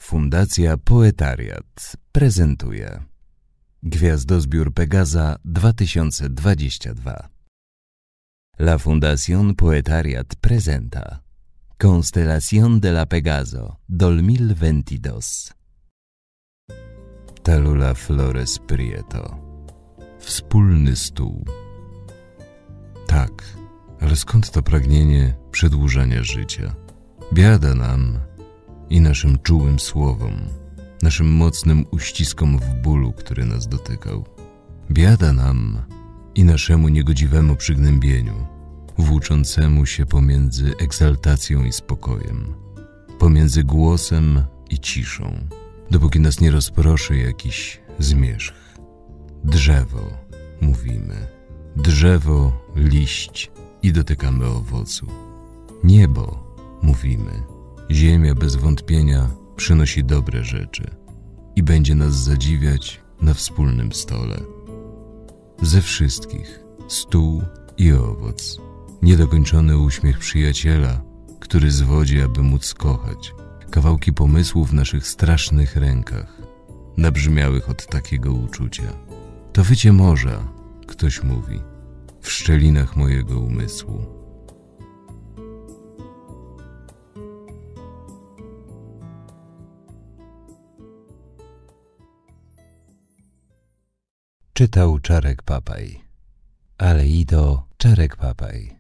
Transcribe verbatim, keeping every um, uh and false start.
Fundacja Poetariat prezentuje Gwiazdozbiór Pegaza dwa tysiące dwadzieścia dwa. La Fundación Poetariat presenta Constelación de la Pegaso dos mil veintidós. Talula Flores Prieto. Wspólny stół. Tak, ale skąd to pragnienie przedłużania życia? Biada nam i naszym czułym słowom, naszym mocnym uściskom w bólu, który nas dotykał. Biada nam i naszemu niegodziwemu przygnębieniu, włóczącemu się pomiędzy egzaltacją i spokojem, pomiędzy głosem i ciszą, dopóki nas nie rozproszy jakiś zmierzch. Drzewo, mówimy, drzewo, liść i dotykamy owocu. Niebo, mówimy, ziemia bez wątpienia przynosi dobre rzeczy i będzie nas zadziwiać na wspólnym stole. Ze wszystkich stół i owoc, niedokończony uśmiech przyjaciela, który zwodzi, aby móc kochać, kawałki pomysłu w naszych strasznych rękach, nabrzmiałych od takiego uczucia. To wycie morza, ktoś mówi, w szczelinach mojego umysłu. Czytał Czarek Papaj. Aleido Czarek Papaj.